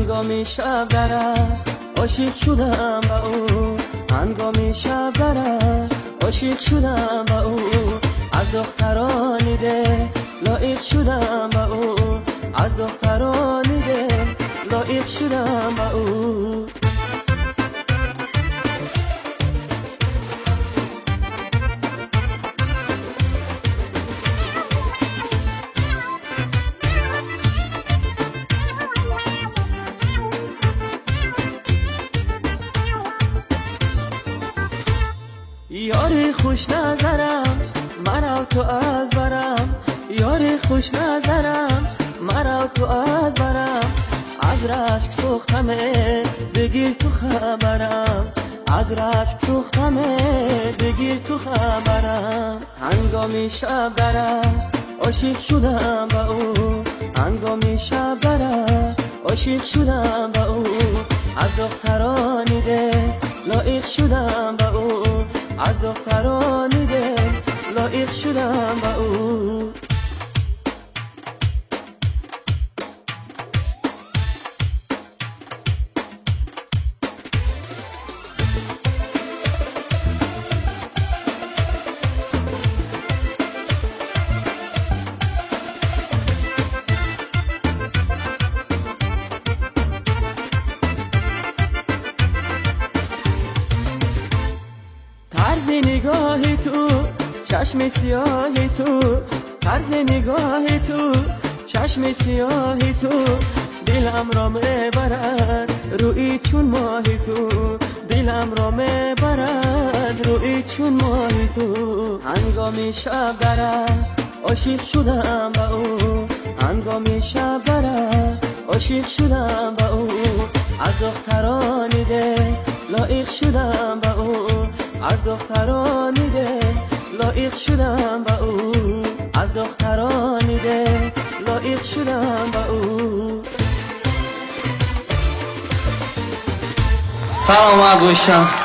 هنگامی شب درد عاشق شدم با او، هنگامی شب درد عاشق شدم با او، از دخترانی ده لایق شدم با او، از دخترانی ده لایق شدم با او. یاری خوش نظرم مرا تو از برم، یاری خوش نظرم مرا تو از برم، از رشک سوختمه بگیر تو خبرم، از رشک سوختمه بگیر تو خبرم. هنگامی شب درد عاشق شدم با او، هنگامی شب درد عاشق شدم با او، از دخترانی ده لایق شدم با او، از دخترانی ده لایق شدم با او. طرز نگاه تو چشم سیاه تو، طرز نگاه تو چشم سیاه تو، دلم را میبرد روی چون ماه تو، دلم را میبرد روی چون ماه تو. هنگامی شب درد عاشق شدم با او، هنگامی شب درد عاشق شدم با او، از دخترانی ده لایق شدم با او، از دخترانی ده لایق شدم با او، از دخترانی ده لایق شدم با او. سلام گوشم